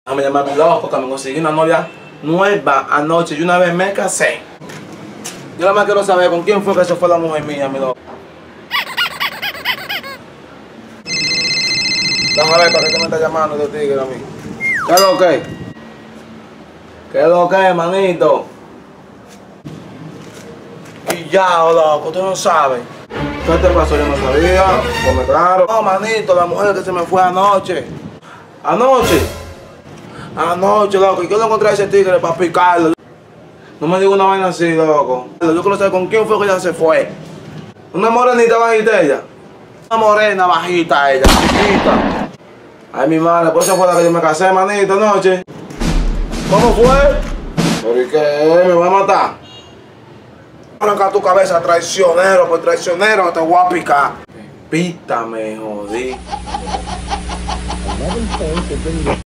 Me llamarme loco, que me conseguí una novia nueva anoche y una vez me casé. Yo nada más quiero saber con quién fue que se fue la mujer mía, mi loco. Déjame ver para qué te me está llamando de tigre a mí. ¿Qué es lo que? ¿Qué es lo que, manito? Y ya, loco, tú no sabes. ¿Qué te pasó? Yo no sabía. Come claro. No, manito, la mujer que se me fue anoche. ¿Anoche? Anoche, loco. ¿Y qué le encontré a ese tigre para picarlo? No me diga una vaina así, loco. Yo quiero saber con quién fue que ella se fue. Una morenita bajita ella. Una morena bajita ella, chiquita. Ay, mi madre, pues esa fue la que yo me casé, manito, anoche. ¿Cómo fue? ¿Pero y qué? ¿Me va a matar? Arranca tu cabeza, traicionero, por traicionero te voy a picar. Pítame, jodí.